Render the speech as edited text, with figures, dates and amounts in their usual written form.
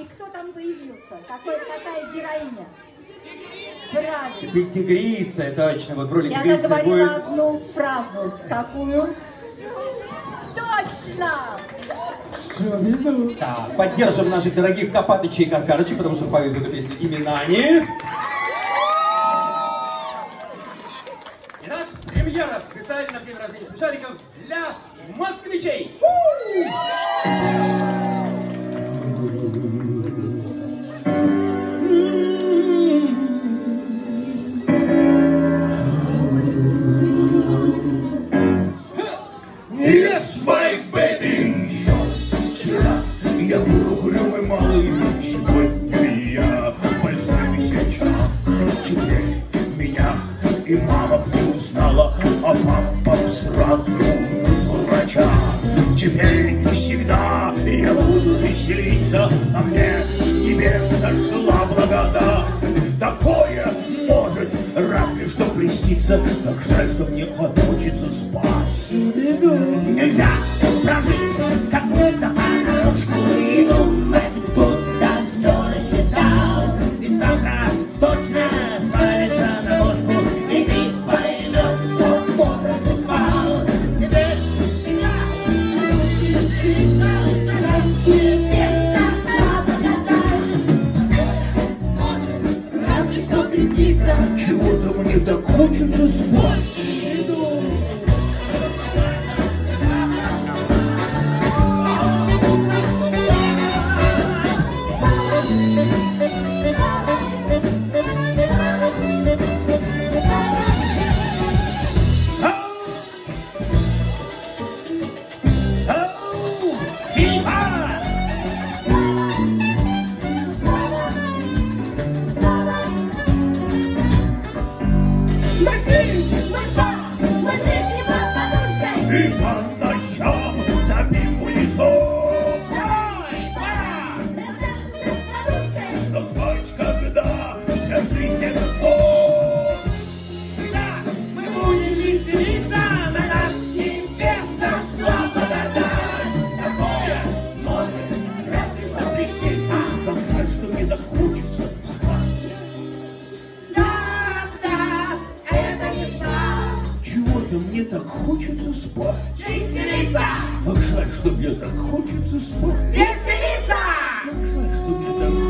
И кто там появился? Какая героиня? Правильно. Тигрица, точно. Вот в роли Я тигрицы наговорила будет... одну фразу. Какую? Точно! Так, поддержим наших дорогих Копатычей и Каркарычей, потому что поют эту песню именно они. Итак, премьера специально в день рождения смешариков для москвичей. Yes, my baby, еще вчера я был угрюмый малый, сегодня я большой весельчак. Теперь меня и мама не узнала, а папа сразу вызвал врача. Теперь всегда я буду веселиться, а мне с небес сошла благодать. Такое может разве что присниться, так жаль, что мне хочется спать. Нельзя прожить как будто понарошку и думать, будто все рассчитал. Ведь завтра точно свалится на ложку, и ты поймешь, что возраст не спал. Теперь я буду веселиться, а тебе сошла благодать. Такое может разве что присниться. Чего-то мне так хочется спать. И по ночам забим в унисон. Что спать, когда вся жизнь это сон? Да, мы будем веселиться, на нас с небес сошла благодать. Такое может разве что присниться. Так жаль, что мне так хочется спать. Да, это не шаг. Чего-то мне так хочется спать. Веселиться! Как жаль, что мне так хочется спать. Веселиться! Как жаль, что мне так